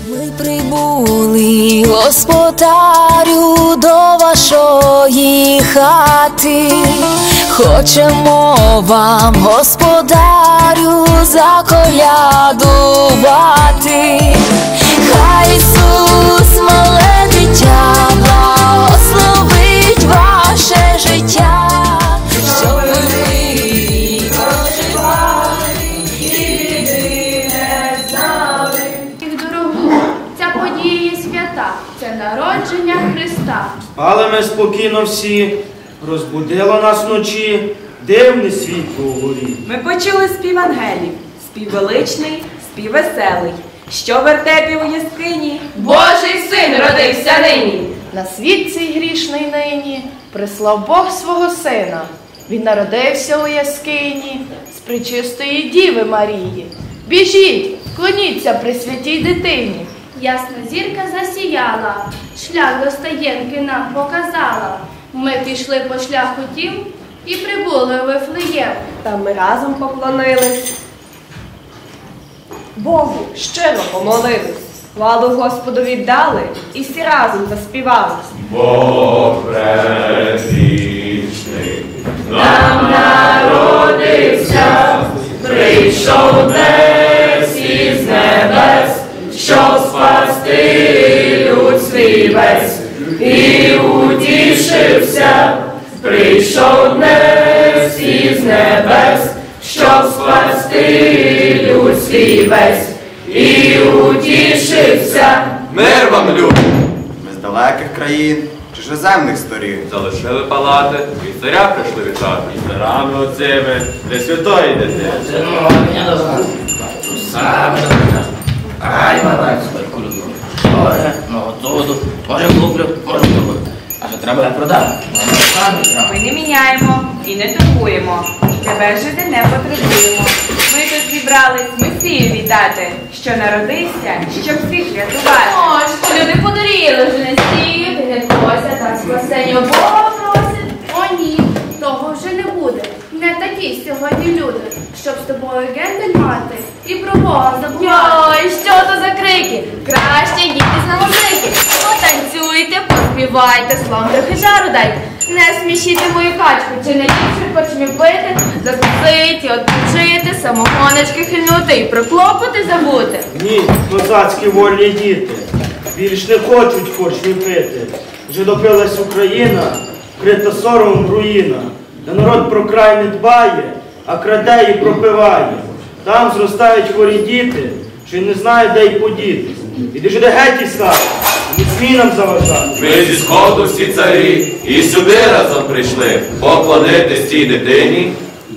Ми прибули, господарю, до вашої хати. Хочемо вам, господарю, заколядувати. Хай Ісус, мале дитя, благословить ваше життя, щоб ви проживали і біди не знали. Ця подія є свята, це народження Христа. Але ми спокійно всі, розбудило нас вночі дивне світло угорі. Ми почули спів ангелів, спів величний, спів веселий, що в вертепі у яскині Божий син родився нині. На світ цей грішний нині прислав Бог свого сина. Він народився у яскині з пречистої Діви Марії. Біжіть, вклоніться пресвятій дитині. Ясна зірка засіяла, шлях до стаєнки нам показала. Ми пішли по шляху тім і прибули у Вифлеєм. Та ми разом поклонились Богу, щиро помолились, хвалу Господу віддали і всі разом заспівали. Бог предвічний Нам народився, прийшов десь із небес, щоб спасти люд свій весь. І утішився, прийшов десь із небес, щоб спасти люд свій весь. І утішився. Мир вам, люди! Ми з далеких країн, чужоземних сторін. залишили палати, і царя прийшли вітати. І дарами оцими Пресвятої дитини. Ай, бабай, сколько люблю. Море, воду, може луплю, може люблю. А що треба продати? Ми не міняємо і не торгуємо, і тебе жити не потребуємо. Ми тут зібрались Месію вітати, що народився, щоб всіх рятувати. О, що люди подаріли вже не стіють, не просять, а спасення Бога просять. О, ні, того вже не буде. Не такі сьогодні люди, щоб з тобою гендель мати і про Бога забувати. Ой, що то за крики? Краще їдьте на музики. Потанцюйте, поспівайте, славу трохи жару дайте. Не смішіть мою качку, чи не ліпше хочемо пити, закусити, відпочити, самогоночки хильнути і про клопоти забути. Ні, козацькі вольні діти, більш не хочуть корчмі пити. Вже допилась Україна, вкрита соромом руїна, де народ про край не дбає, а краде і пропиває. Там зростають хворі діти, що й не знають, де й подітись. Іди ж де геть і стати, не смій нам заважати. Ми зі сходу всі царі і сюди разом прийшли поклонитись тій дитині,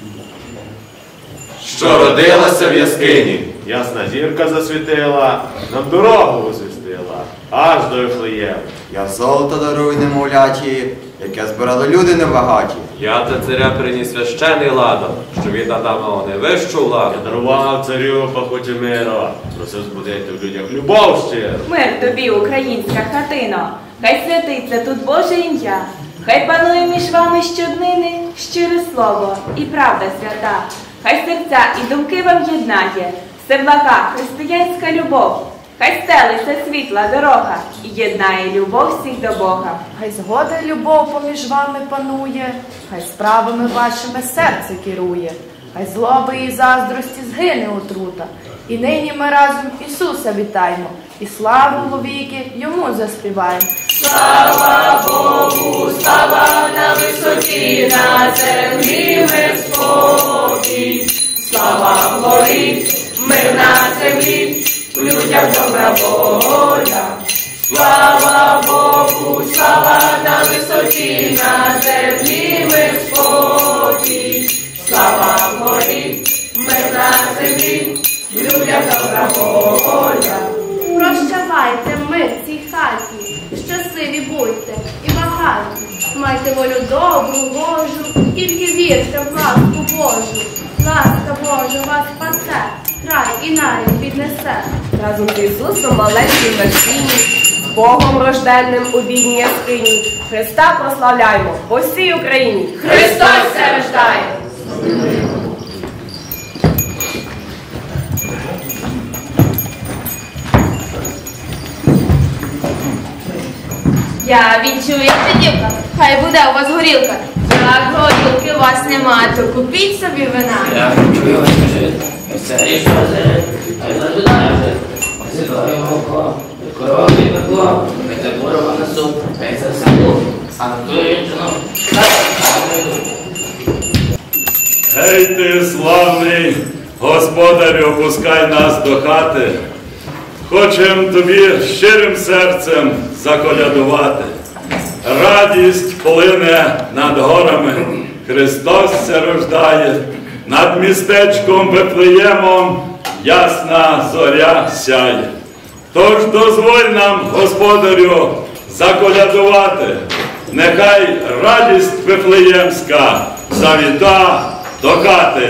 що родилася в яскині. Ясна зірка засвітила, нам дорогу возвістила, аж до Вифлеєму. Я золото дарую немовляті, яке збирали люди небагаті. Я та царя приніс священий ладан, що від Адама найвищу владу. Я дарував царю пахоті миру, просив збудити в людях любов щиру. Мир тобі, українська хатино, хай святиться тут Боже ім'я, хай панує між вами щоднини щире слово і правда свята, хай серця і думки вам єднає, всеблага християнська любов, хай стелиться світла дорога і єднає любов всіх до Бога. Хай згода й любов поміж вами панує, хай справами вашими серце керує, хай злоби і заздрості згине отрута. І нині ми разом Ісуса вітаємо, і славу вовіки йому заспіваємо. Слава Богу, слава на висоті, на землі мир спокій, слава вгорі, мир на землі, в людях добра воля. Слава Богу, слава на висоті, на землі мир спокій, слава вгорі, мир на землі, в людях добра воля. Прощавайте мир цій хаті, щасливі будьте і багаті. Майте волю добру, Божу, тільки вірте в ласку Божу. Ласка Божа вас спасе, край і нарід піднесе. Разом з Ісусом маленьким Месії, з Богом рожденним у бідній яскині, Христа прославляймо по всій Україні. Христос се рождає! Я відчую, дівка, хай буде у вас горілка. Як горілки у вас нема, то купіть собі вина. Я чую, скажи, це річ возить, а й зажидає вже. Посідаю молоко, корові пекло, мити бурова на суп, та й це все був. А на ту дівчину, Гей ти, славний господарю, пускай нас до хати. Хочем тобі щирим серцем заколядувати. Радість плине над горами, Христос се рождає, над містечком Вифлеємом ясна зоря сяє. Тож дозволь нам, господарю, заколядувати, нехай радість Вифлеємська завіта до хати.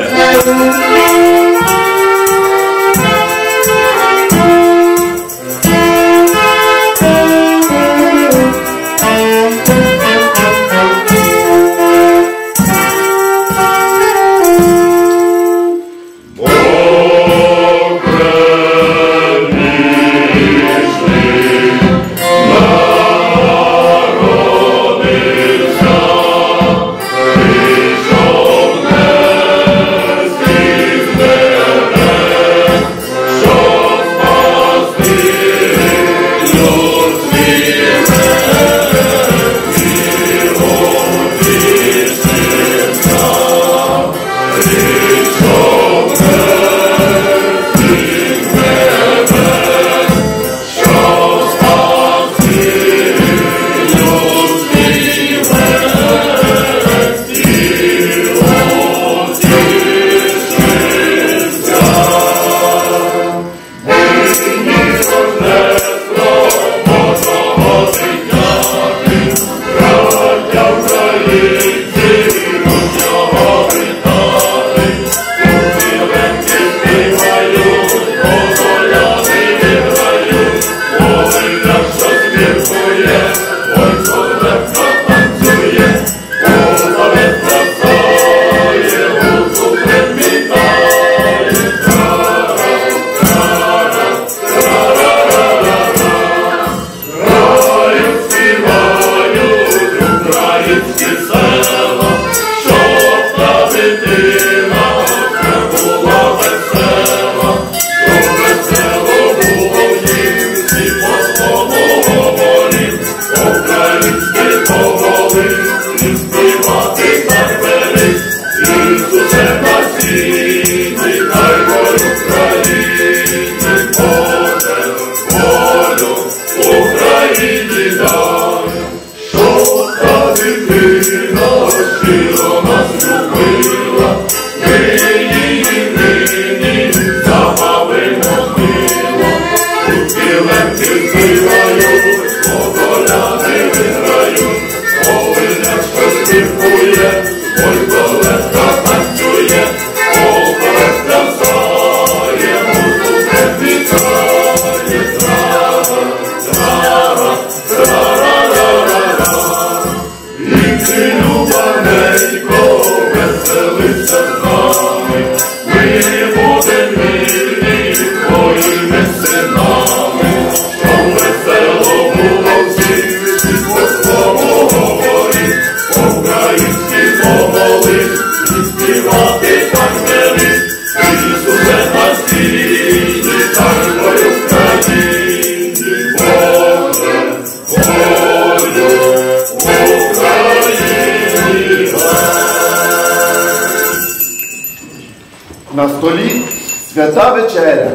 На столі свята вечеря,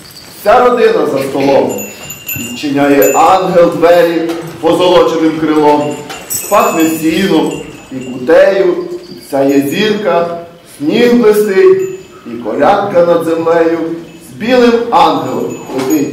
вся родина за столом. Відчиняє ангел двері позолоченим крилом. Пахне сіном і кутею, сяє зірка, сніг блистить, і колядка над землею з білим ангелом ходить.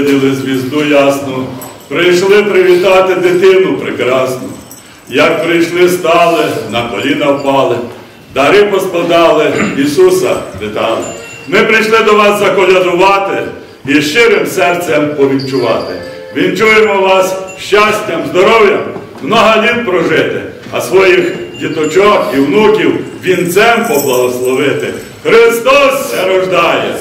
виділи звізду ясну, прийшли привітати дитину прекрасну. Як прийшли, стали, на коліна впали, дари поскладали, Ісуса вітали. Ми прийшли до вас заколядувати і щирим серцем повінчувати. Вінчуємо вас щастям, здоров'ям, много літ прожити, а своїх діточок і внуків вінцем поблагословити. Христос ся рождає!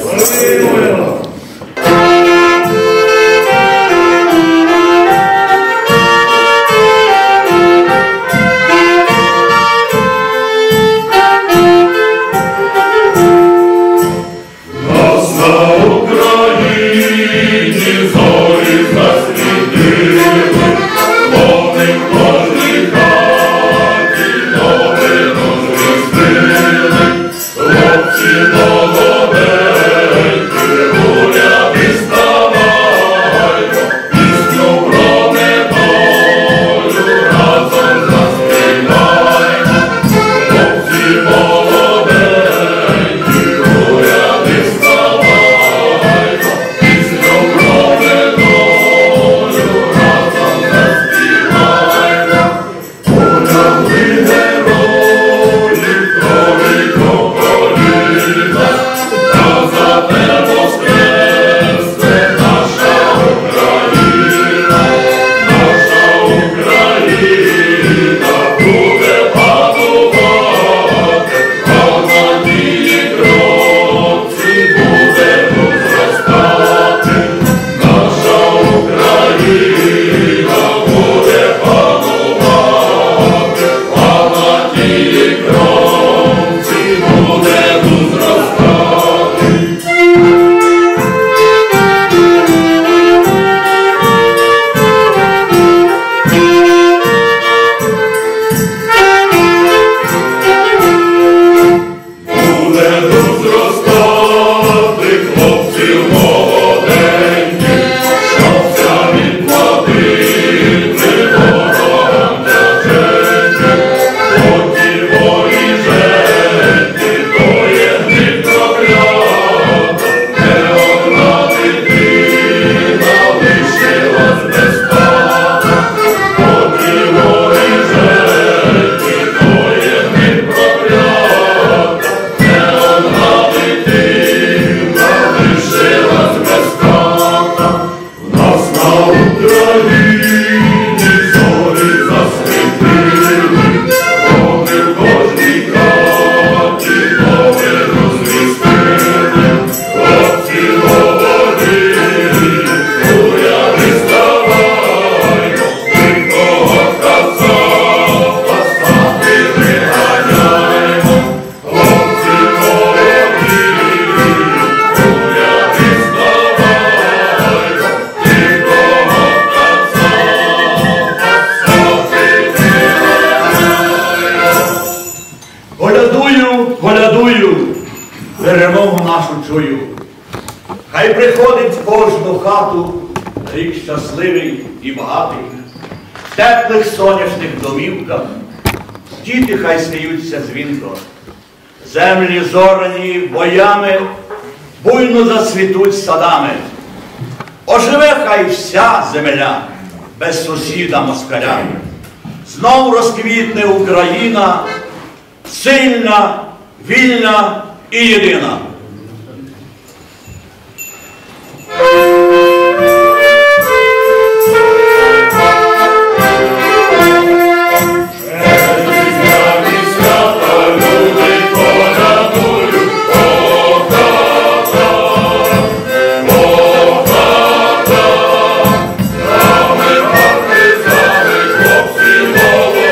Перемогу нашу чую. Хай приходить в кожну хату рік щасливий і багатий. В теплих сонячних домівках діти хай сміються дзвінко. Землі зорані боями буйно засвітуть садами. Оживе хай вся земля без сусіда москаля. Знов розквітне Україна, сильна, вільна і єдина.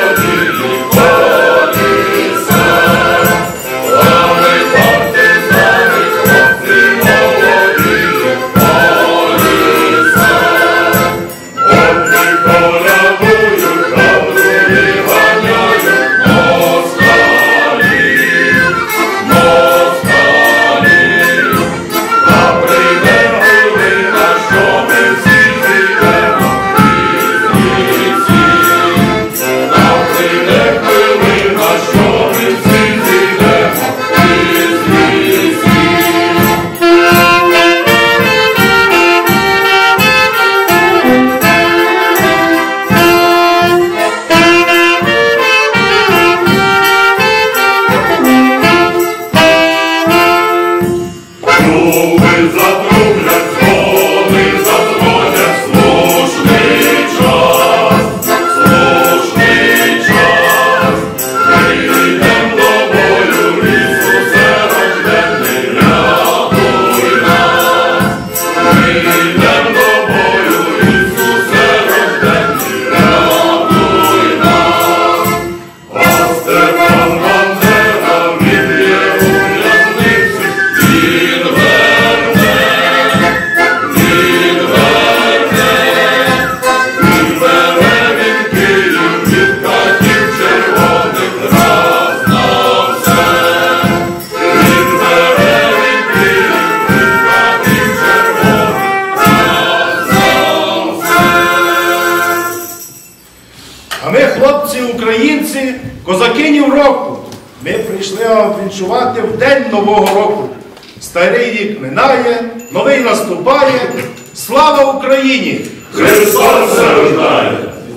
Партизани, А ми, хлопці, українці, козакинів року. Ми прийшли вам вінчувати в день Нового року. Старий рік минає, новий наступає. Слава Україні! Христос рождає!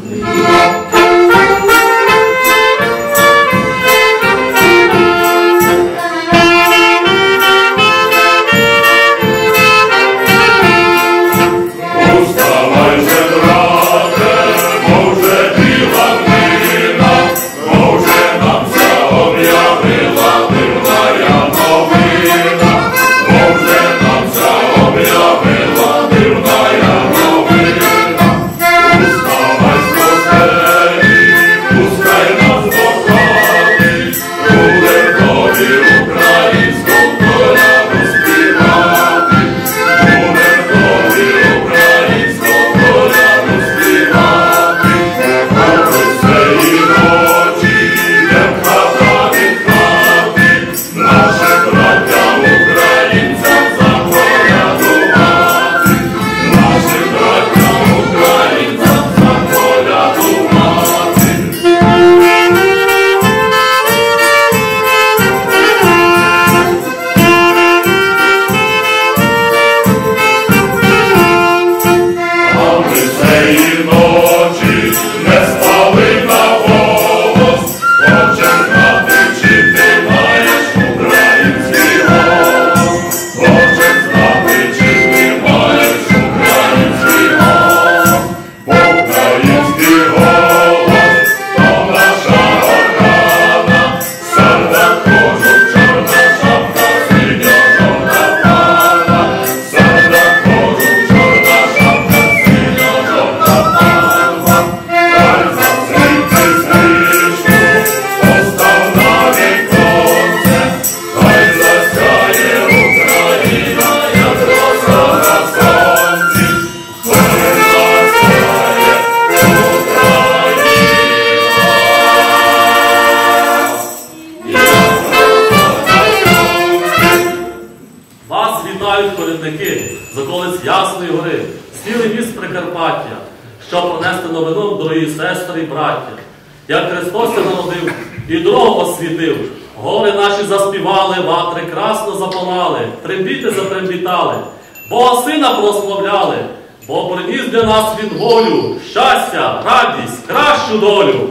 з околиць Ясної Гори, цілий міст Прикарпаття, щоб пронести новину, дорогі сестри і браття. Як Христос се народив і дорогу освітив, гори наші заспівали, ватри красно запалали, трембіти затрембітали, Бога Сина прославляли, бо приніс для нас Він волю, щастя, радість, кращу долю.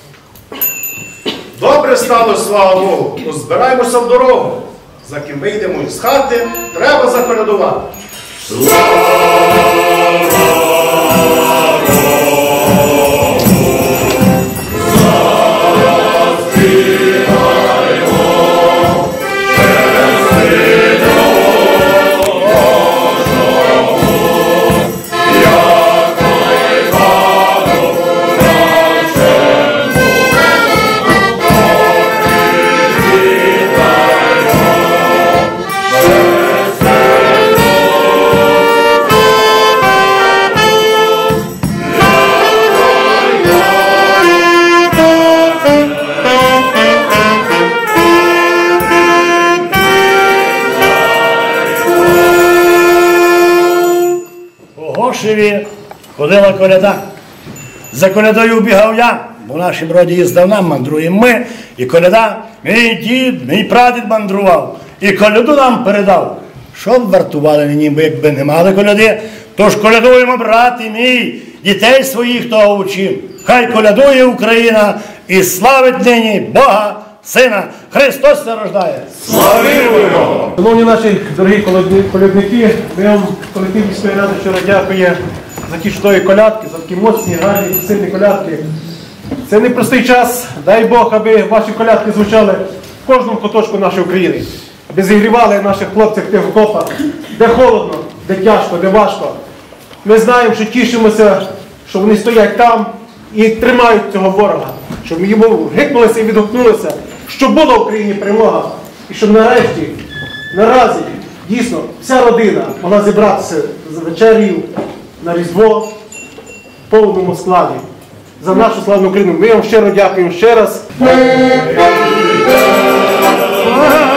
Добре стало, слава Богу, то збираємося в дорогу. За ким вийдемо із хати, треба запередувати. Ходила коляда. За колядою бігав я, бо в нашім роді і здавна мандруємо ми. І коляда, мій дід, мій прадід мандрував. І коляду нам передав. Щоб вартували ніби, якби не мали коляди. Тож колядуємо, брати мій, дітей своїх того учим. Хай колядує Україна і славить нині Бога, Сина. Христос се рождає. Славімо Його! Шановні наші дорогі колядники, ми вам колектив міської ради щиро дякує за ті чудові колядки, за такі моцні, гарні, сильні колядки. Це непростий час, дай Бог, аби ваші колядки звучали в кожному куточку нашої України. Аби зігрівали наших хлопців в тих окопах, де холодно, де тяжко, де важко. Ми знаємо, що тішимося, що вони стоять там і тримають цього ворога. Щоб йому гикнулися і відгукнулися, що була в Україні перемога. І щоб наразі, дійсно, вся родина могла зібратися за вечерю на Різдво в повному складі. За нашу славну Україну. Ми вам щиро дякуємо ще раз.